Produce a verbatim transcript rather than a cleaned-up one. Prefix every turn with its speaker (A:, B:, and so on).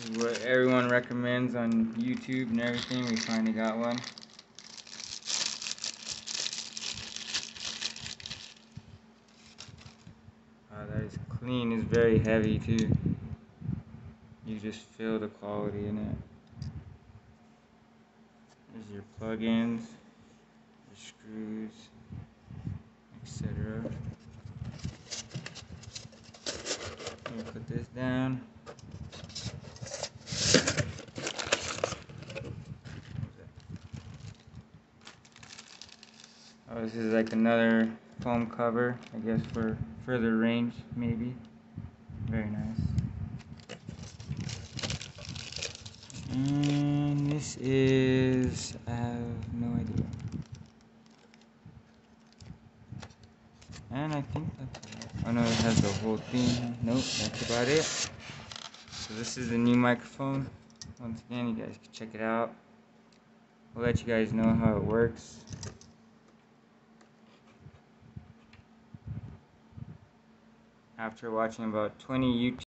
A: is what everyone recommends on YouTube and everything. We finally got one. Wow, that is clean. It's very heavy too. You just feel the quality in it. There's your plug-ins, your screws, et cetera. You put this down. Oh, this is like another foam cover, I guess for further range, maybe. Very nice. And this is, I have no idea. And I think that's it. Oh no, it has the whole thing. Nope, that's about it. So this is the new microphone. Once again, you guys can check it out. I'll let you guys know how it works. After watching about twenty YouTube